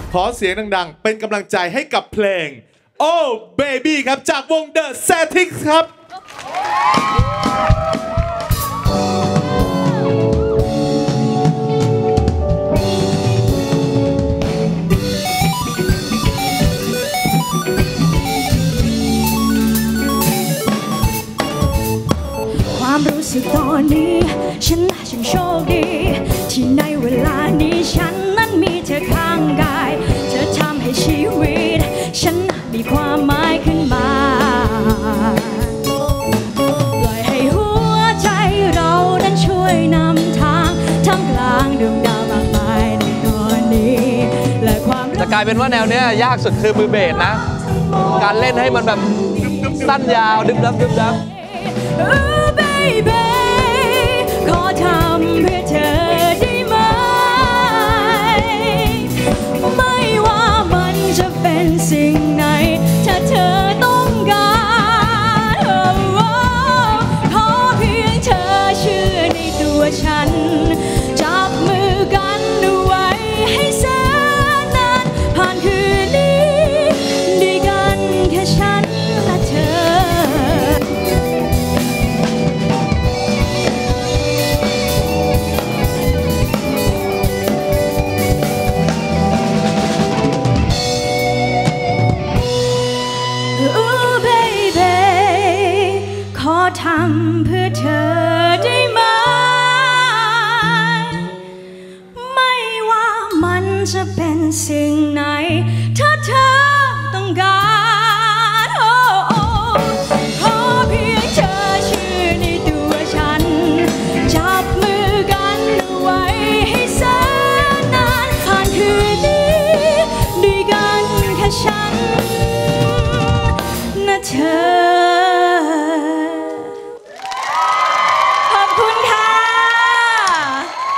ขอเสียงดังๆเป็นกำลังใจให้กับเพลง Oh Baby ครับจากวง The Statics ครับความรู้สึกตอนนี้ฉันโชคดีที่ในเวลานี้ฉันนั้นมีเธอข้างกายเธอทำให้ชีวิตฉันมีความหมายขึ้นมาปล่อยให้หัวใจเรานั้นช่วยนำทางท่ามกลางดวงดาวมากมายในตอนนี้และความจะกลายเป็นว่าแนวเนี้ยยากสุดคือมือเบสนะการเล่นให้มันแบบสั้นยาวดึบดับ Baby ขอทำเพื่อเธอได้ไหมไม่ว่ามันจะเป็นสิ่งไหนถ้าเธอต้องการขอเพียงเธอเชื่อในตัวฉันจับมือกันเอาไว้ให้แสนนานผ่านคืนนี้ด้วยกันแค่ฉันและเธอทำเพื่อเธอได้ไหมไม่ว่ามันจะเป็นสิ่งไหนถ้าเธอต้องการขอเพียงเธอเชื่อในตัวฉันจับมือกันเอาไว้ให้แสนนานผ่านคืนนี้ด้วยกันแค่ฉันและเธอ